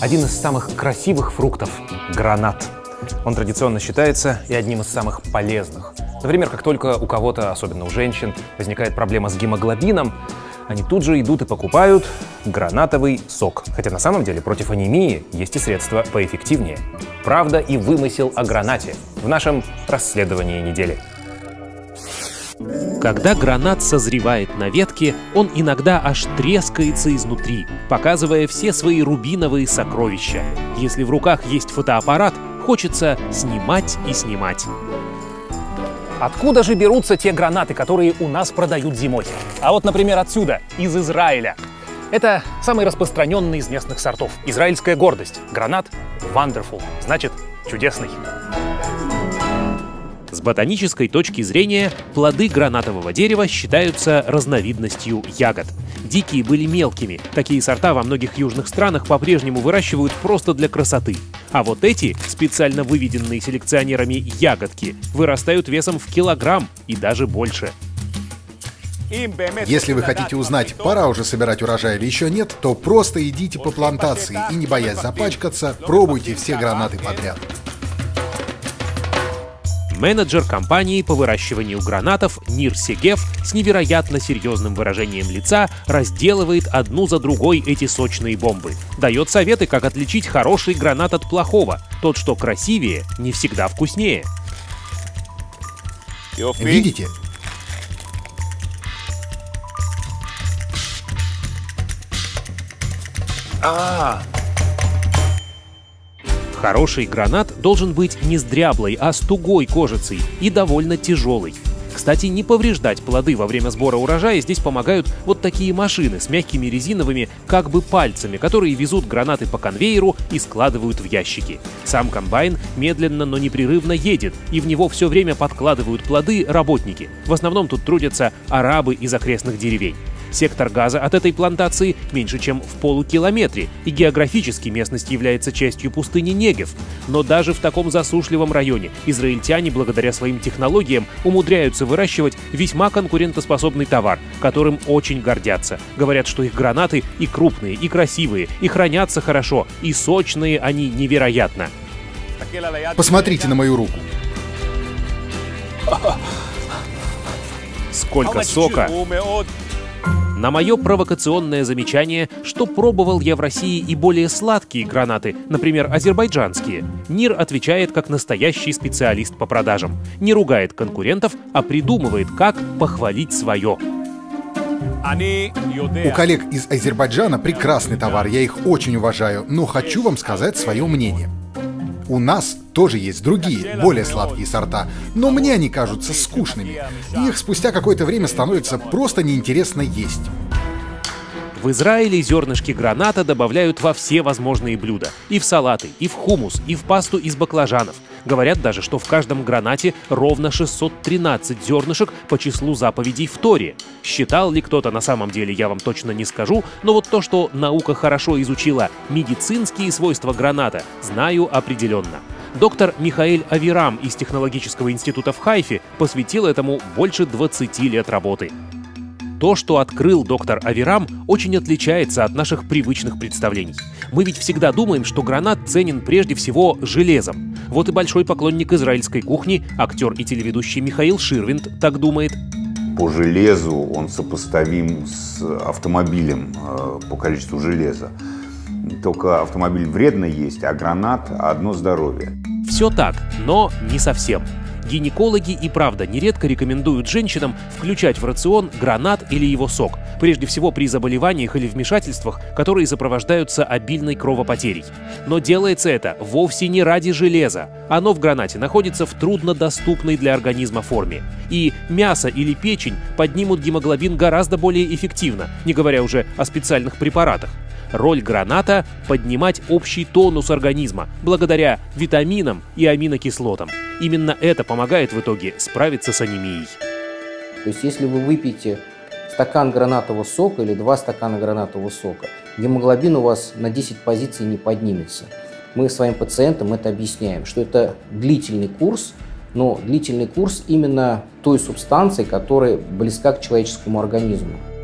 один из самых красивых фруктов – гранат. Он традиционно считается и одним из самых полезных. Например, как только у кого-то, особенно у женщин, возникает проблема с гемоглобином, они тут же идут и покупают гранатовый сок. Хотя на самом деле против анемии есть и средства поэффективнее. Правда и вымысел о гранате в нашем расследовании недели. Когда гранат созревает на ветке, он иногда аж трескается изнутри, показывая все свои рубиновые сокровища. Если в руках есть фотоаппарат, хочется снимать и снимать. Откуда же берутся те гранаты, которые у нас продают зимой? А вот, например, отсюда, из Израиля. Это самый распространенный из местных сортов. Израильская гордость. Гранат wonderful, значит чудесный. С ботанической точки зрения, плоды гранатового дерева считаются разновидностью ягод. Дикие были мелкими. Такие сорта во многих южных странах по-прежнему выращивают просто для красоты. А вот эти, специально выведенные селекционерами ягодки, вырастают весом в килограмм и даже больше. Если вы хотите узнать, пора уже собирать урожай или еще нет, то просто идите по плантации и, не боясь запачкаться, пробуйте все гранаты подряд. Менеджер компании по выращиванию гранатов Нир Сегев с невероятно серьезным выражением лица разделывает одну за другой эти сочные бомбы. Дает советы, как отличить хороший гранат от плохого. Тот, что красивее, не всегда вкуснее. Видите? Хороший гранат должен быть не с дряблой, а с тугой кожицей и довольно тяжелый. Кстати, не повреждать плоды во время сбора урожая здесь помогают вот такие машины с мягкими резиновыми как бы пальцами, которые везут гранаты по конвейеру и складывают в ящики. Сам комбайн медленно, но непрерывно едет, и в него все время подкладывают плоды работники. В основном тут трудятся арабы из окрестных деревень. Сектор газа от этой плантации меньше, чем в полукилометре, и географически местность является частью пустыни Негев. Но даже в таком засушливом районе израильтяне, благодаря своим технологиям, умудряются выращивать весьма конкурентоспособный товар, которым очень гордятся. Говорят, что их гранаты и крупные, и красивые, и хранятся хорошо, и сочные они невероятно. Посмотрите на мою руку. Сколько сока! На мое провокационное замечание, что пробовал я в России и более сладкие гранаты, например, азербайджанские, Нир отвечает как настоящий специалист по продажам. Не ругает конкурентов, а придумывает, как похвалить свое. У коллег из Азербайджана прекрасный товар, я их очень уважаю, но хочу вам сказать свое мнение. У нас тоже есть другие, более сладкие сорта, но мне они кажутся скучными. Их спустя какое-то время становится просто неинтересно есть. В Израиле зернышки граната добавляют во все возможные блюда. И в салаты, и в хумус, и в пасту из баклажанов. Говорят даже, что в каждом гранате ровно 613 зернышек по числу заповедей в Торе. Считал ли кто-то на самом деле, я вам точно не скажу, но вот то, что наука хорошо изучила медицинские свойства граната, знаю определенно. Доктор Михаэль Авирам из Технологического института в Хайфе посвятил этому больше 20 лет работы. То, что открыл доктор Авирам, очень отличается от наших привычных представлений. Мы ведь всегда думаем, что гранат ценен прежде всего железом. Вот и большой поклонник израильской кухни, актер и телеведущий Михаил Ширвинд так думает. По железу он сопоставим с автомобилем по количеству железа. Только автомобиль вредно есть, а гранат – одно здоровье. Все так, но не совсем. Гинекологи и правда нередко рекомендуют женщинам включать в рацион гранат или его сок, прежде всего при заболеваниях или вмешательствах, которые сопровождаются обильной кровопотерей. Но делается это вовсе не ради железа. Оно в гранате находится в труднодоступной для организма форме. И мясо или печень поднимут гемоглобин гораздо более эффективно, не говоря уже о специальных препаратах. Роль граната – поднимать общий тонус организма благодаря витаминам и аминокислотам. Именно это помогает в итоге справиться с анемией. То есть если вы выпьете стакан гранатового сока или 2 стакана гранатового сока, гемоглобин у вас на 10 позиций не поднимется. Мы своим пациентам это объясняем, что это длительный курс, но длительный курс именно той субстанции, которая близка к человеческому организму.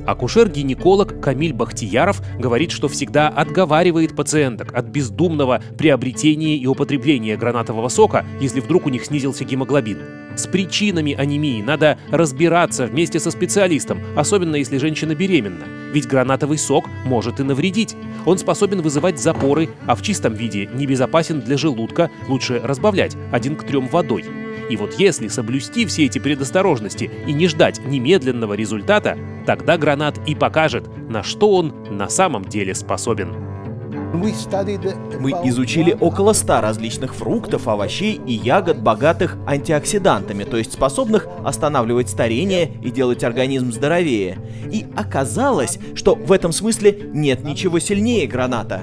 Акушер-гинеколог Камиль Бахтияров говорит, что всегда отговаривает пациенток от бездумного приобретения и употребления гранатового сока, если вдруг у них снизился гемоглобин. С причинами анемии надо разбираться вместе со специалистом, особенно если женщина беременна. Ведь гранатовый сок может и навредить. Он способен вызывать запоры, а в чистом виде небезопасен для желудка, лучше разбавлять 1 к 3 водой. И вот если соблюсти все эти предосторожности и не ждать немедленного результата, тогда гранат и покажет, на что он на самом деле способен. Мы изучили около 100 различных фруктов, овощей и ягод, богатых антиоксидантами, то есть способных останавливать старение и делать организм здоровее. И оказалось, что в этом смысле нет ничего сильнее граната.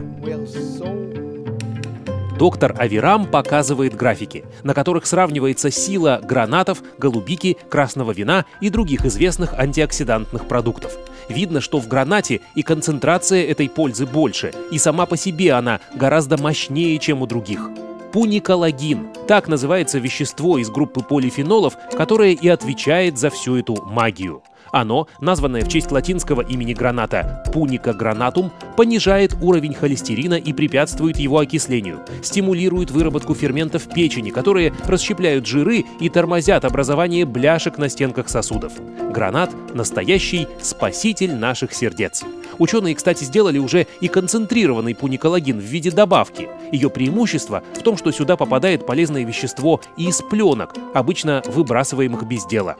Доктор Авирам показывает графики, на которых сравнивается сила гранатов, голубики, красного вина и других известных антиоксидантных продуктов. Видно, что в гранате и концентрация этой пользы больше, и сама по себе она гораздо мощнее, чем у других. Пуниколагин – так называется вещество из группы полифенолов, которое и отвечает за всю эту магию. Оно, названное в честь латинского имени граната Punica granatum, понижает уровень холестерина и препятствует его окислению, стимулирует выработку ферментов печени, которые расщепляют жиры и тормозят образование бляшек на стенках сосудов. Гранат – настоящий спаситель наших сердец. Ученые, кстати, сделали уже и концентрированный пуниколагин в виде добавки. Ее преимущество в том, что сюда попадает полезное вещество из пленок, обычно выбрасываемых без дела.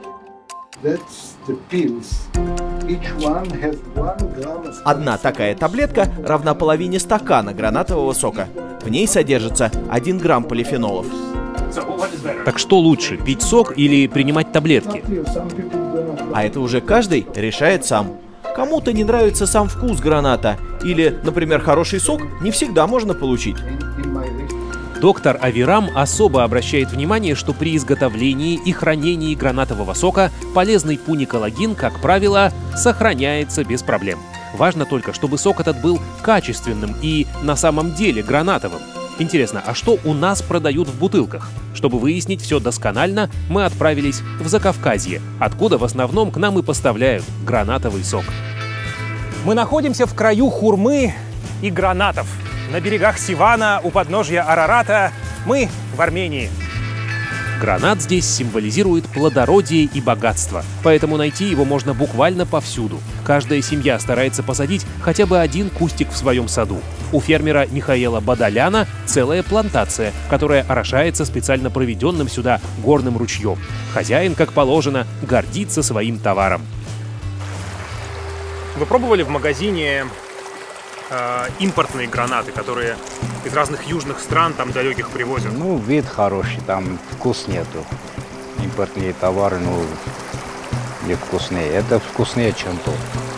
Одна такая таблетка равна половине стакана гранатового сока. В ней содержится 1 грамм полифенолов. Так что лучше, пить сок или принимать таблетки? А это уже каждый решает сам. Кому-то не нравится сам вкус граната, или, например, хороший сок не всегда можно получить. Доктор Авирам особо обращает внимание, что при изготовлении и хранении гранатового сока полезный пуниколагин, как правило, сохраняется без проблем. Важно только, чтобы сок этот был качественным и на самом деле гранатовым. Интересно, а что у нас продают в бутылках? Чтобы выяснить все досконально, мы отправились в Закавказье, откуда в основном к нам и поставляют гранатовый сок. Мы находимся в краю хурмы и гранатов. На берегах Сивана, у подножья Арарата. Мы в Армении. Гранат здесь символизирует плодородие и богатство, поэтому найти его можно буквально повсюду. Каждая семья старается посадить хотя бы 1 кустик в своем саду. У фермера Михаила Бадаляна целая плантация, которая орошается специально проведенным сюда горным ручьем. Хозяин, как положено, гордится своим товаром. Вы пробовали в магазине импортные гранаты, которые из разных южных стран, там далеких привозят? Ну, вид хороший, там вкус нету. Импортные товары, ну, не вкуснее. Это вкуснее, чем то.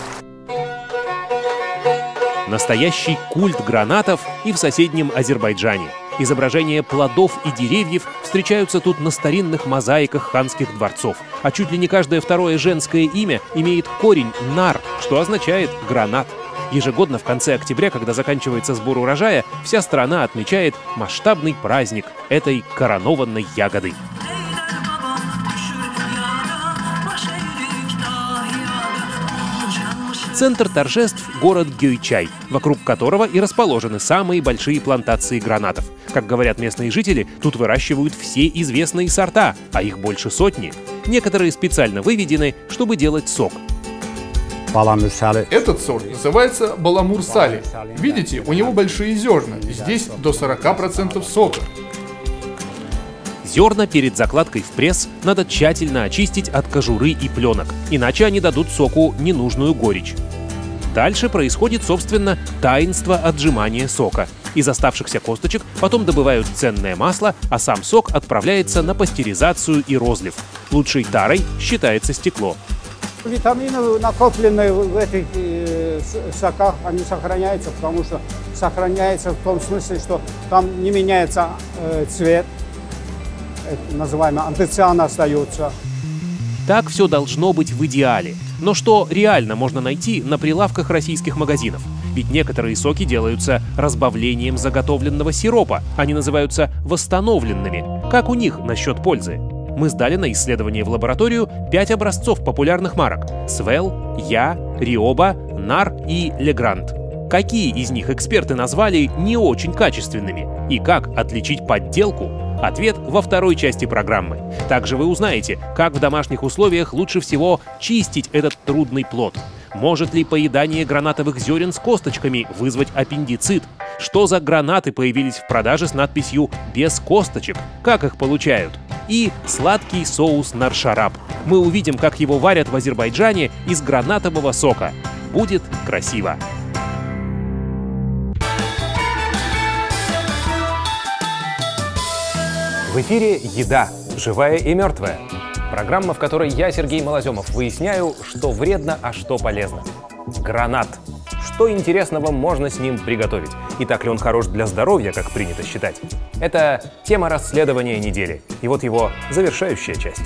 Настоящий культ гранатов и в соседнем Азербайджане. Изображения плодов и деревьев встречаются тут на старинных мозаиках ханских дворцов. А чуть ли не каждое второе женское имя имеет корень «нар», что означает «гранат». Ежегодно в конце октября, когда заканчивается сбор урожая, вся страна отмечает масштабный праздник этой коронованной ягоды. Центр торжеств – город Гюйчай, вокруг которого и расположены самые большие плантации гранатов. Как говорят местные жители, тут выращивают все известные сорта, а их больше сотни. Некоторые специально выведены, чтобы делать сок. Этот сорт называется баламур-сали. Видите, у него большие зерна. Здесь до 40% сока. Зерна перед закладкой в пресс надо тщательно очистить от кожуры и пленок, иначе они дадут соку ненужную горечь. Дальше происходит, собственно, таинство отжимания сока. Из оставшихся косточек потом добывают ценное масло, а сам сок отправляется на пастеризацию и розлив. Лучшей тарой считается стекло. Витамины, накопленные в этих соках, они сохраняются, потому что сохраняется в том смысле, что там не меняется цвет, называемый антоциан остается. Так все должно быть в идеале. Но что реально можно найти на прилавках российских магазинов? Ведь некоторые соки делаются разбавлением заготовленного сиропа. Они называются восстановленными. Как у них насчет пользы? мы сдали на исследование в лабораторию 5 образцов популярных марок – Свел, Я, Риоба, Нар и Легранд. Какие из них эксперты назвали не очень качественными? И как отличить подделку? Ответ во второй части программы. Также вы узнаете, как в домашних условиях лучше всего чистить этот трудный плод. Может ли поедание гранатовых зерен с косточками вызвать аппендицит? Что за гранаты появились в продаже с надписью «без косточек»? Как их получают? И сладкий соус нар-шараб. Мы увидим, как его варят в Азербайджане из гранатового сока. Будет красиво. В эфире «Еда. Живая и мертвая». Программа, в которой я, Сергей Малоземов, выясняю, что вредно, а что полезно. Гранат. Что интересного можно с ним приготовить? И так ли он хорош для здоровья, как принято считать? Это тема расследования недели. И вот его завершающая часть.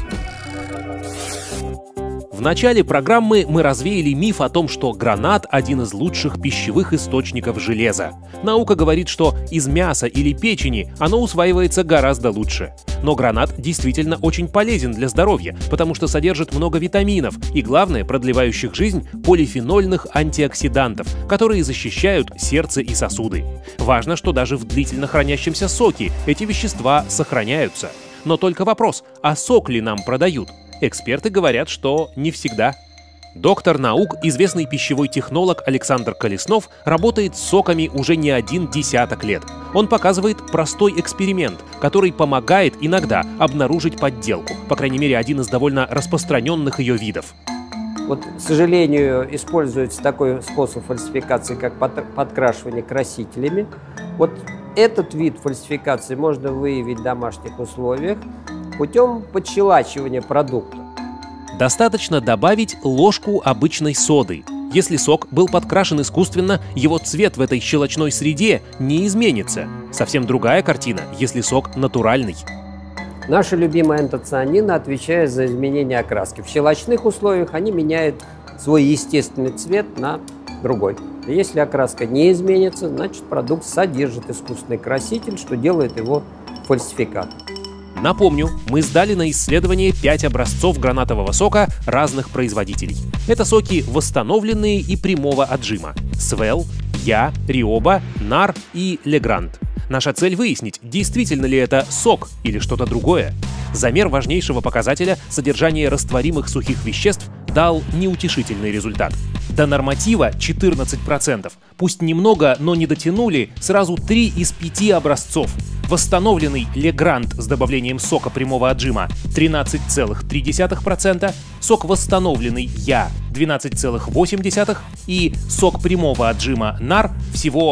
В начале программы мы развеяли миф о том, что гранат – один из лучших пищевых источников железа. Наука говорит, что из мяса или печени оно усваивается гораздо лучше. Но гранат действительно очень полезен для здоровья, потому что содержит много витаминов и, главное, продлевающих жизнь полифенольных антиоксидантов, которые защищают сердце и сосуды. Важно, что даже в длительно хранящемся соке эти вещества сохраняются. Но только вопрос, а сок ли нам продают? Эксперты говорят, что не всегда. Доктор наук, известный пищевой технолог Александр Колеснов работает с соками уже не 10 лет. Он показывает простой эксперимент, который помогает иногда обнаружить подделку. По крайней мере, один из довольно распространенных ее видов. Вот, к сожалению, используется такой способ фальсификации, как подкрашивание красителями. Вот этот вид фальсификации можно выявить в домашних условиях путем подщелачивания продукта. Достаточно добавить ложку обычной соды. Если сок был подкрашен искусственно, его цвет в этой щелочной среде не изменится. Совсем другая картина, если сок натуральный. Наши любимые антоцианины отвечают за изменение окраски. В щелочных условиях они меняют свой естественный цвет на другой. И если окраска не изменится, значит продукт содержит искусственный краситель, что делает его фальсификатом. Напомню, мы сдали на исследование 5 образцов гранатового сока разных производителей. Это соки восстановленные и прямого отжима. Свел, Я, Риоба, Нар и Легранд. Наша цель выяснить, действительно ли это сок или что-то другое. Замер важнейшего показателя содержания растворимых сухих веществ дал неутешительный результат. До норматива 14%. Пусть немного, но не дотянули сразу 3 из 5 образцов. Восстановленный Легранд с добавлением сока прямого отжима 13,3%, сок восстановленный Я 12,8% и сок прямого отжима Нар всего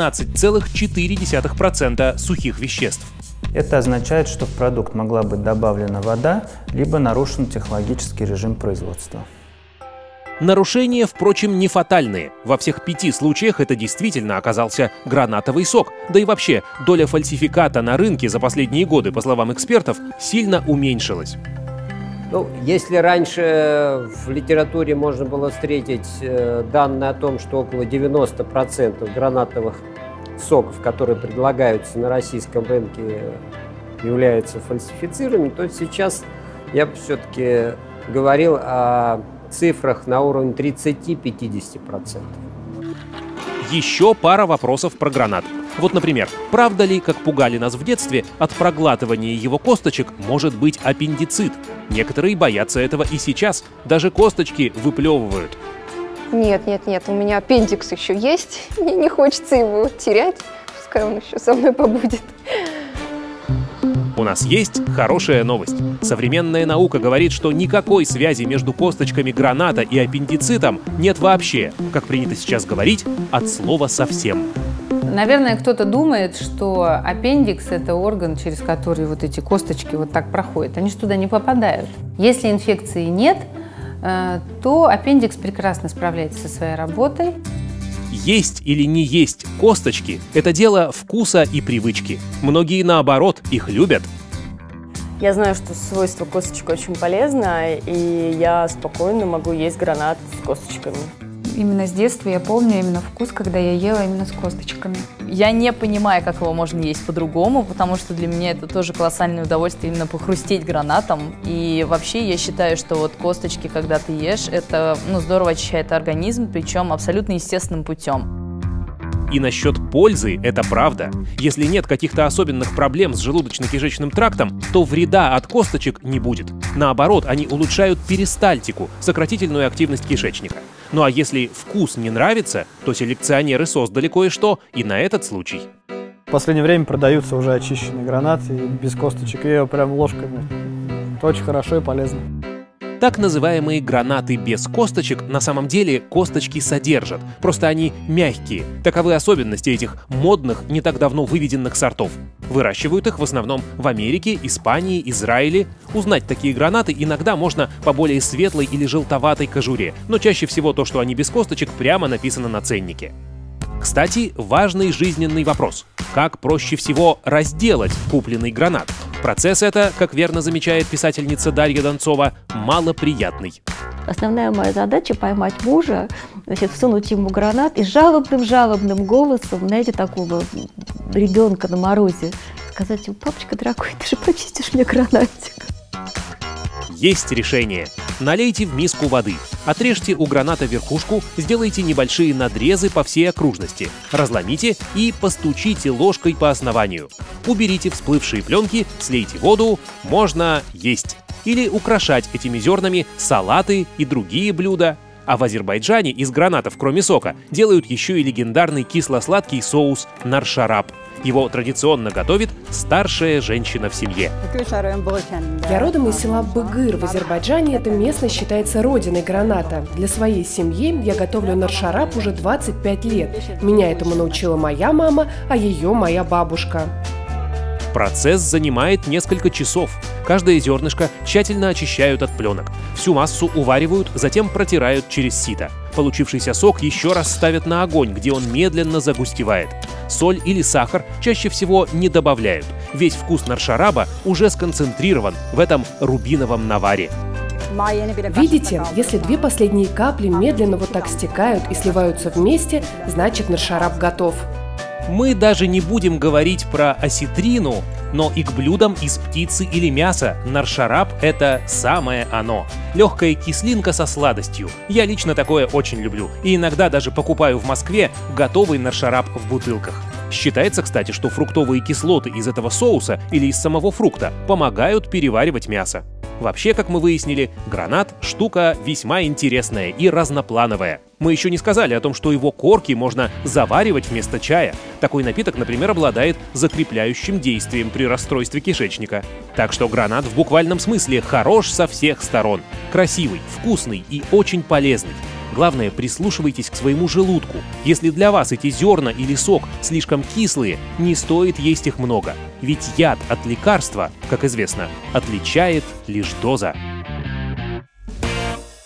12,4% сухих веществ. Это означает, что в продукт могла быть добавлена вода, либо нарушен технологический режим производства. Нарушения, впрочем, не фатальные. Во всех 5 случаях это действительно оказался гранатовый сок. Да и вообще, доля фальсификата на рынке за последние годы, по словам экспертов, сильно уменьшилась. Ну, если раньше в литературе можно было встретить данные о том, что около 90% гранатовых соков, которые предлагаются на российском рынке, являются фальсифицированными, то сейчас я бы все-таки говорил о цифрах на уровне 30-50%. Еще пара вопросов про гранат. Вот, например, правда ли, как пугали нас в детстве, от проглатывания его косточек может быть аппендицит? Некоторые боятся этого и сейчас. Даже косточки выплевывают. Нет, у меня аппендикс еще есть. Мне не хочется его терять. Пускай он еще со мной побудет. У нас есть хорошая новость. Современная наука говорит, что никакой связи между косточками граната и аппендицитом нет вообще, как принято сейчас говорить, от слова совсем. Наверное, кто-то думает, что аппендикс – это орган, через который вот эти косточки вот так проходят. Они же туда не попадают. Если инфекции нет, то аппендикс прекрасно справляется со своей работой. Есть или не есть косточки – это дело вкуса и привычки. Многие, наоборот, их любят. Я знаю, что свойство косточек очень полезно, и я спокойно могу есть гранат с косточками. именно с детства я помню именно вкус, когда я ела именно с косточками. Я не понимаю, как его можно есть по-другому, потому что для меня это тоже колоссальное удовольствие именно похрустеть гранатом. И вообще я считаю, что вот косточки, когда ты ешь, это здорово очищает организм, причем абсолютно естественным путем. И насчет пользы это правда. Если нет каких-то особенных проблем с желудочно-кишечным трактом, то вреда от косточек не будет. Наоборот, они улучшают перистальтику, сократительную активность кишечника. Ну а если вкус не нравится, то селекционеры создали кое-что и на этот случай. В последнее время продаются уже очищенные гранаты без косточек, и ее прям ложками. Это очень хорошо и полезно. Так называемые гранаты без косточек на самом деле косточки содержат, просто они мягкие. Таковы особенности этих модных, не так давно выведенных сортов. Выращивают их в основном в Америке, Испании, Израиле. Узнать такие гранаты иногда можно по более светлой или желтоватой кожуре, но чаще всего то, что они без косточек, прямо написано на ценнике. Кстати, важный жизненный вопрос. Как проще всего разделать купленный гранат? Процесс это, как верно замечает писательница Дарья Донцова, малоприятный. Основная моя задача — поймать мужа, всунуть ему гранат и жалобным голосом, знаете, такого ребенка на морозе, сказать ему: папочка дорогой, ты же почистишь мне гранатик. Есть решение. Налейте в миску воды, отрежьте у граната верхушку, сделайте небольшие надрезы по всей окружности, разломите и постучите ложкой по основанию. Уберите всплывшие пленки, слейте воду, можно есть. Или украшать этими зернами салаты и другие блюда. А в Азербайджане из гранатов, кроме сока, делают еще и легендарный кисло-сладкий соус наршарап. Его традиционно готовит старшая женщина в семье. Я родом из села Быгыр в Азербайджане. Эта местность считается родиной граната. Для своей семьи я готовлю наршарап уже 25 лет. Меня этому научила моя мама, а ее моя бабушка. Процесс занимает несколько часов. Каждое зернышко тщательно очищают от пленок. Всю массу уваривают, затем протирают через сито. Получившийся сок еще раз ставят на огонь, где он медленно загустевает. Соль или сахар чаще всего не добавляют. Весь вкус наршараба уже сконцентрирован в этом рубиновом наваре. Видите, если две последние капли медленно вот так стекают и сливаются вместе, значит наршарап готов. Мы даже не будем говорить про осетрину, но и к блюдам из птицы или мяса наршарап — это самое оно. Легкая кислинка со сладостью. Я лично такое очень люблю. И иногда даже покупаю в Москве готовый наршарап в бутылках. Считается, кстати, что фруктовые кислоты из этого соуса или из самого фрукта помогают переваривать мясо. Вообще, как мы выяснили, гранат — штука весьма интересная и разноплановая. Мы еще не сказали о том, что его корки можно заваривать вместо чая. Такой напиток, например, обладает закрепляющим действием при расстройстве кишечника. Так что гранат в буквальном смысле хорош со всех сторон. Красивый, вкусный и очень полезный. Главное, прислушивайтесь к своему желудку. Если для вас эти зерна или сок слишком кислые, не стоит есть их много. Ведь яд от лекарства, как известно, отличает лишь доза.